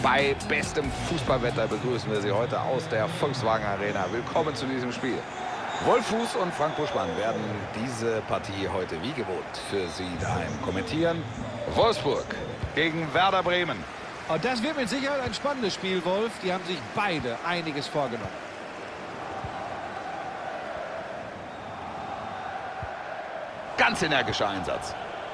Bei bestem Fußballwetter begrüßen wir Sie heute aus der Volkswagen Arena. Willkommen zu diesem Spiel. Wolf Fuß und Frank Buschmann werden diese Partie heute wie gewohnt für Sie daheim kommentieren. Wolfsburg gegen Werder Bremen. Und das wird mit Sicherheit ein spannendes Spiel, Wolf. Die haben sich beide einiges vorgenommen. Ganz energischer Einsatz.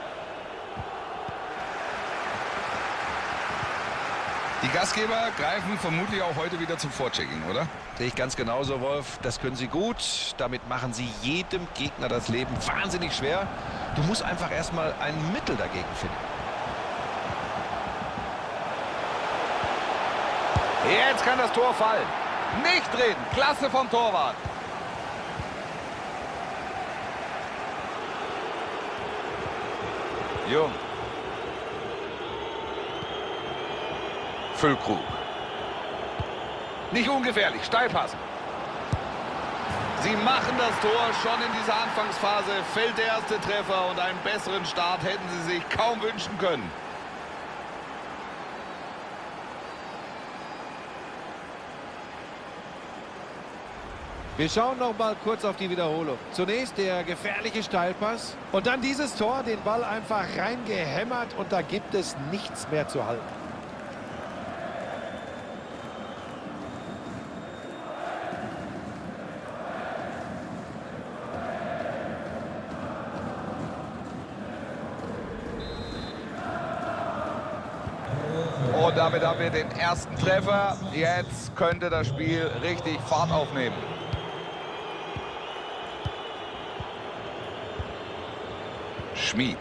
Die Gastgeber greifen vermutlich auch heute wieder zum Vorchecking, oder? Sehe ich ganz genauso, Wolf. Das können sie gut. Damit machen sie jedem Gegner das Leben wahnsinnig schwer. Du musst einfach erstmal ein Mittel dagegen finden. Jetzt kann das Tor fallen. Nicht reden. Klasse vom Torwart. Jung. Füllkrug. Nicht ungefährlich. Steilpass. Sie machen das Tor schon in dieser Anfangsphase. Fällt der erste Treffer und einen besseren Start hätten sie sich kaum wünschen können. Wir schauen noch mal kurz auf die Wiederholung. Zunächst der gefährliche Steilpass und dann dieses Tor, den Ball einfach reingehämmert und da gibt es nichts mehr zu halten. Und damit haben wir den ersten Treffer. Jetzt könnte das Spiel richtig Fahrt aufnehmen. Schmid.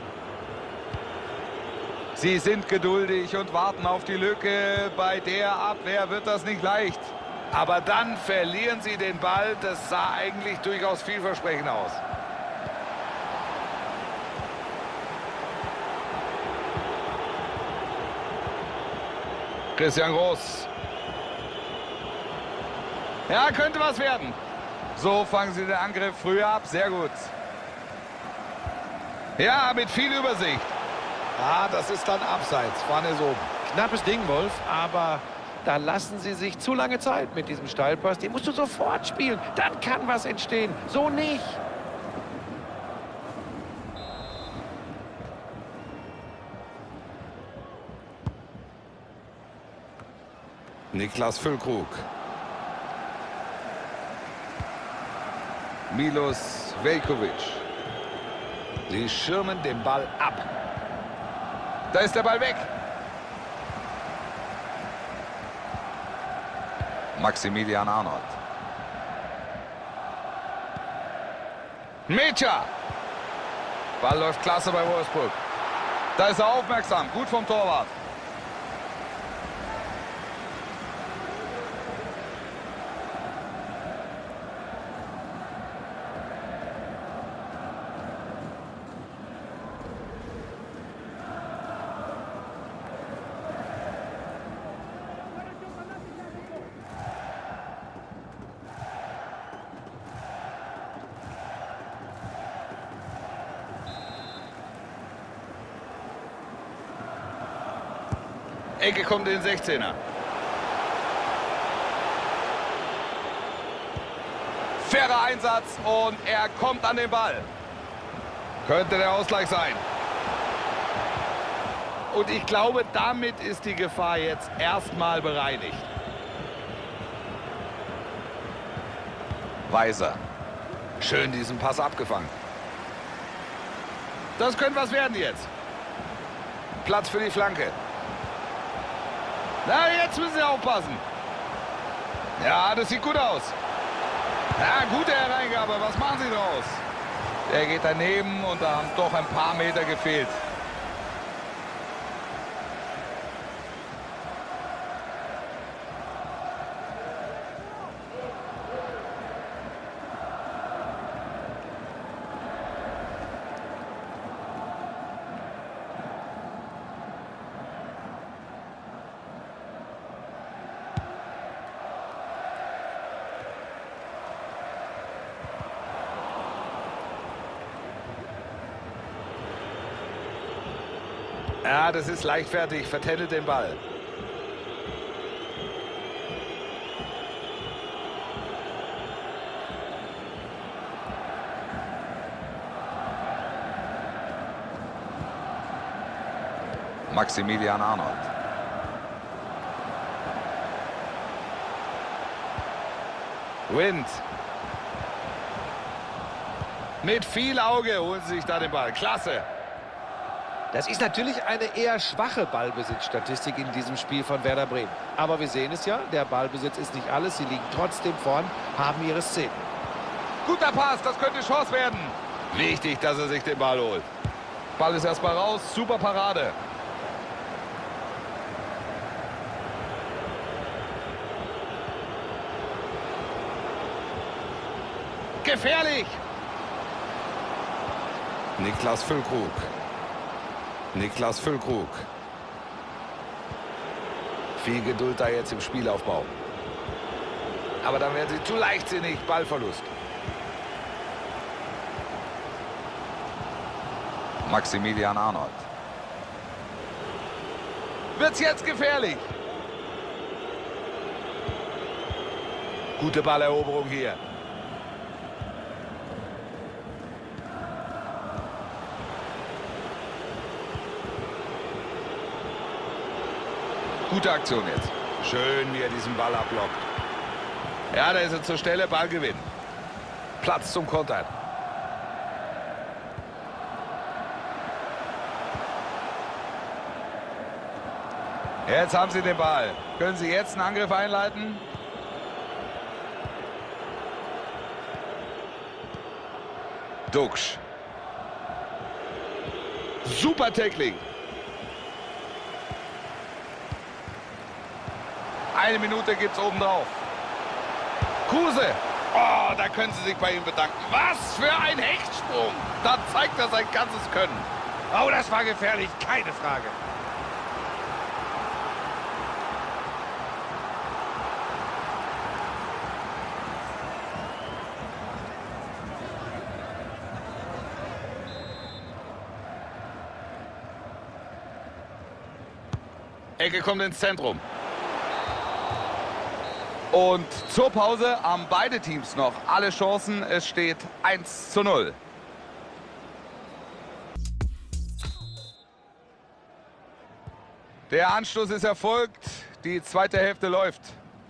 Sie sind geduldig und warten auf die Lücke. Bei der Abwehr wird das nicht leicht. Aber dann verlieren sie den Ball. Das sah eigentlich durchaus vielversprechend aus. Christian Groß. Ja, könnte was werden. So fangen sie den Angriff früh ab. Sehr gut. Ja, mit viel Übersicht. Ah, das ist dann abseits. Vorne ist oben. Knappes Ding, Wolf, aber da lassen sie sich zu lange Zeit mit diesem Steilpass. Den musst du sofort spielen. Dann kann was entstehen. So nicht. Niklas Füllkrug. Milos Veljković. Sie schirmen den Ball ab. Da ist der Ball weg. Maximilian Arnold. Mecha. Ball läuft klasse bei Wolfsburg. Da ist er aufmerksam. Gut vom Torwart. Ecke kommt in den 16er. Fairer Einsatz und er kommt an den Ball. Könnte der Ausgleich sein. Und ich glaube, damit ist die Gefahr jetzt erstmal bereinigt. Weiser. Schön diesen Pass abgefangen. Das könnte was werden jetzt. Platz für die Flanke. Na, jetzt müssen sie aufpassen. Ja, das sieht gut aus. Ja, gute Hereingabe. Was machen sie draus? Der geht daneben und da haben doch ein paar Meter gefehlt. Ja, das ist leichtfertig. Vertändelt den Ball. Maximilian Arnold. Wind. Mit viel Auge holen sie sich da den Ball. Klasse. Das ist natürlich eine eher schwache Ballbesitzstatistik in diesem Spiel von Werder Bremen. Aber wir sehen es ja, der Ballbesitz ist nicht alles. Sie liegen trotzdem vorn, haben ihre Szenen. Guter Pass, das könnte Chance werden. Wichtig, dass er sich den Ball holt. Ball ist erstmal raus, super Parade. Gefährlich. Niklas Füllkrug. Niklas Füllkrug. Viel Geduld da jetzt im Spielaufbau. Aber dann werden sie zu leichtsinnig. Ballverlust. Maximilian Arnold. Wird's jetzt gefährlich? Gute Balleroberung hier. Gute Aktion jetzt. Schön, wie er diesen Ball abblockt. Ja, da ist er zur Stelle. Ballgewinn. Platz zum Kontern. Jetzt haben sie den Ball. Können sie jetzt einen Angriff einleiten? Duxch. Super Tackling. Eine Minute gibt's obendrauf. Kruse. Oh, da können sie sich bei ihm bedanken. Was für ein Hechtsprung. Da zeigt er sein ganzes Können. Oh, das war gefährlich, keine Frage. Ecke kommt ins Zentrum. Und zur Pause haben beide Teams noch alle Chancen. Es steht 1:0. Der Anstoß ist erfolgt. Die zweite Hälfte läuft.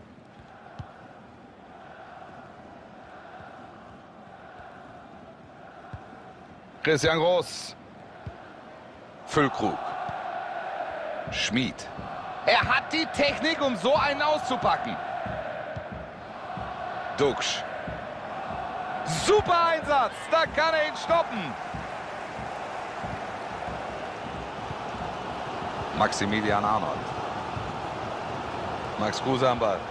Christian Groß. Füllkrug. Schmid. Er hat die Technik, um so einen auszupacken. Duxch. Super Einsatz. Da kann er ihn stoppen. Maximilian Arnold. Max Kruse am Ball.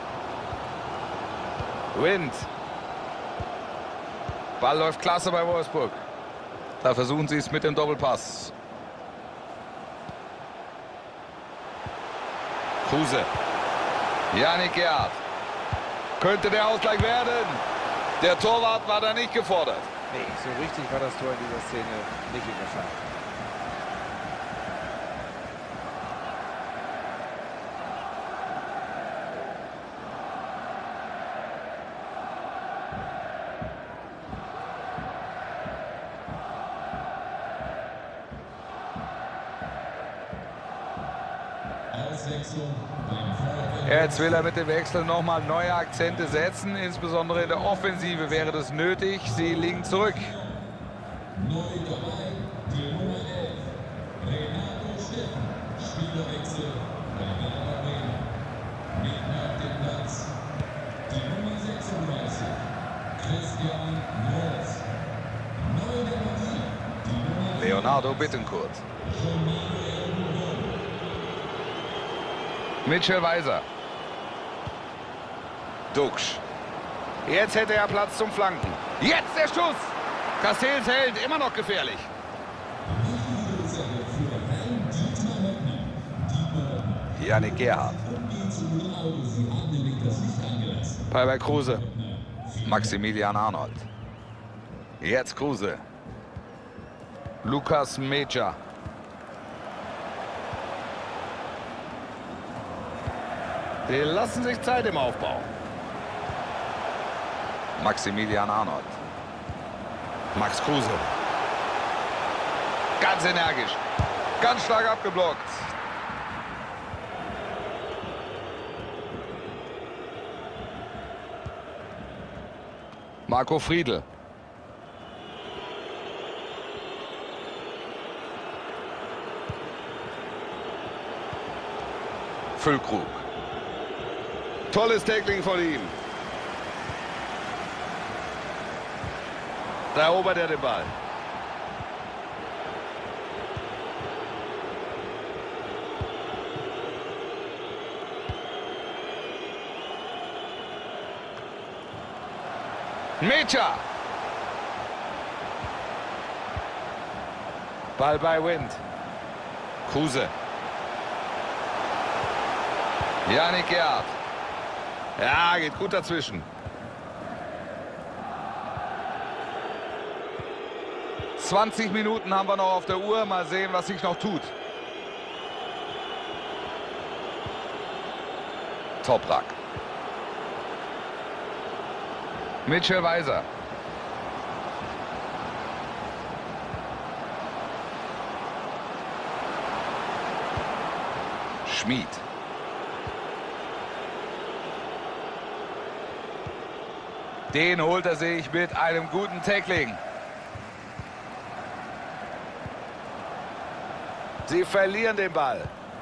Wind. Ball läuft klasse bei Wolfsburg. Da versuchen sie es mit dem Doppelpass. Kruse. Yannick Gerhardt. Könnte der Ausgleich werden. Der Torwart war da nicht gefordert. Nee, so richtig war das Tor in dieser Szene nicht in Gefahr. Jetzt will er mit dem Wechsel nochmal neue Akzente setzen. Insbesondere in der Offensive wäre das nötig. Sie liegen zurück. Neu dabei, die Nummer 11, Renato Steffen, Spielerwechsel bei Werder Bremen. Mit nach dem Platz, die Nummer 36, Christian Groß. Neu der Partie, die Nummer Leonardo Bittencourt. Mitchell Weiser. Duxch. Jetzt hätte er Platz zum Flanken. Jetzt der Schuss. Castells hält, immer noch gefährlich. Yannick Gerhardt. Ball bei Kruse. Maximilian Arnold. Jetzt Kruse. Lukas Meja. Die lassen sich Zeit im Aufbau. Maximilian Arnold. Max Kruse. Ganz energisch. Ganz stark abgeblockt. Marco Friedl. Füllkrug. Tolles Tackling von ihm. Da erobert er den Ball. Mecha. Ball bei Wind. Kruse. Yannick Gerhardt. Ja, geht gut dazwischen. ...20 Minuten haben wir noch auf der Uhr. Mal sehen, was sich noch tut. Toprak. Mitchell Weiser. Schmid. Den holt er sich mit einem guten Tackling. Sie verlieren den Ball.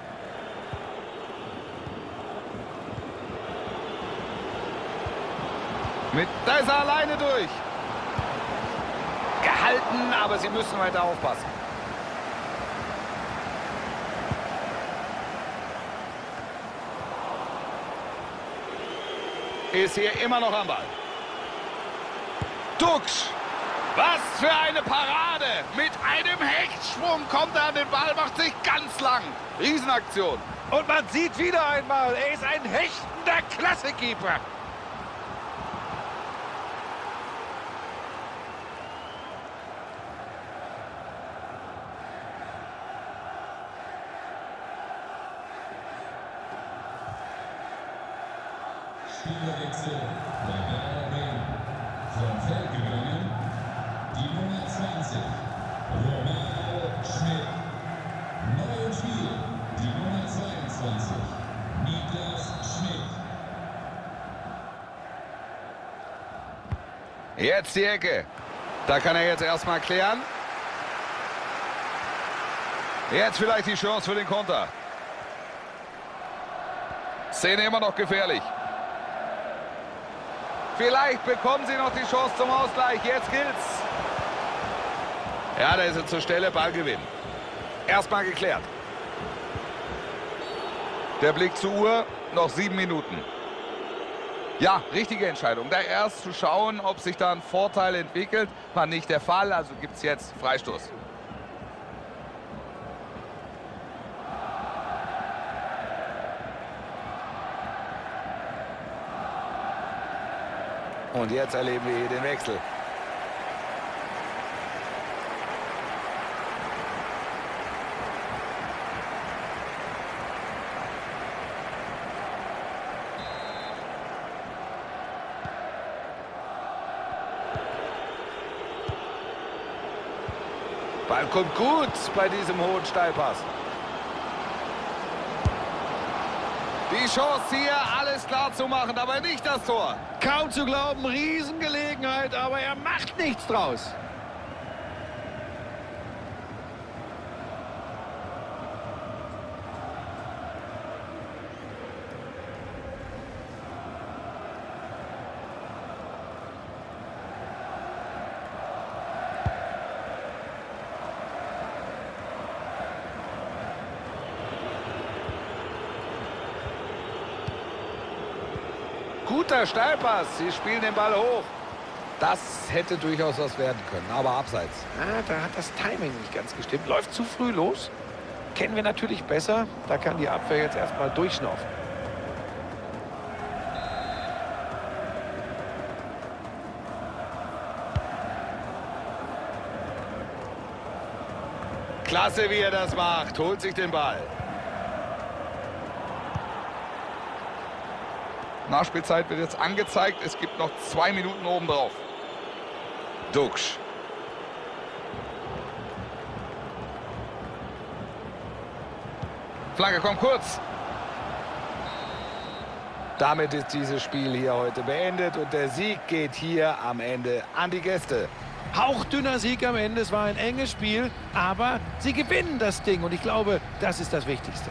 Da ist er alleine durch. Gehalten, aber sie müssen weiter aufpassen. Ist hier immer noch am Ball. Duxch. Was für eine Parade. Mit einem Hechtsprung kommt er an den Ball, macht sich ganz lang. Riesenaktion. Und man sieht wieder einmal, er ist ein hechtender Klassekeeper. Spielerwechsel bei Werder Bremen. Vom Feld gegangen die Nummer 20, Romano Schmidt. Neu im Spiel die Nummer 22, Niklas Schmidt. Jetzt die Ecke. Da kann er jetzt erstmal klären. Jetzt vielleicht die Chance für den Konter. Szene immer noch gefährlich. Vielleicht bekommen sie noch die Chance zum Ausgleich. Jetzt gilt's. Ja, da ist er zur Stelle. Ballgewinn. Erstmal geklärt. Der Blick zur Uhr. Noch 7 Minuten. Ja, richtige Entscheidung. Da erst zu schauen, ob sich da ein Vorteil entwickelt. War nicht der Fall. Also gibt es jetzt Freistoß. Und jetzt erleben wir hier den Wechsel. Ball kommt gut bei diesem hohen Steilpass. Die Chance hier, alles klar zu machen, aber nicht das Tor. Kaum zu glauben, Riesengelegenheit, aber er macht nichts draus. Guter Steilpass. Sie spielen den Ball hoch. Das hätte durchaus was werden können, aber abseits. Ah, da hat das Timing nicht ganz gestimmt. Läuft zu früh los. Kennen wir natürlich besser. Da kann die Abwehr jetzt erstmal durchschnaufen. Klasse, wie er das macht. Holt sich den Ball. Nachspielzeit wird jetzt angezeigt. Es gibt noch 2 Minuten obendrauf. Duxch. Flanke kommt kurz. Damit ist dieses Spiel hier heute beendet und der Sieg geht hier am Ende an die Gäste. Hauchdünner Sieg am Ende. Es war ein enges Spiel, aber sie gewinnen das Ding. Und ich glaube, das ist das Wichtigste.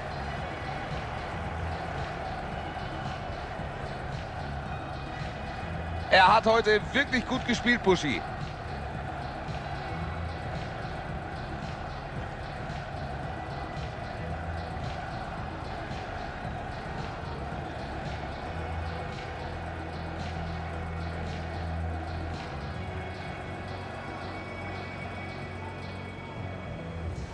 Er hat heute wirklich gut gespielt, Buschi.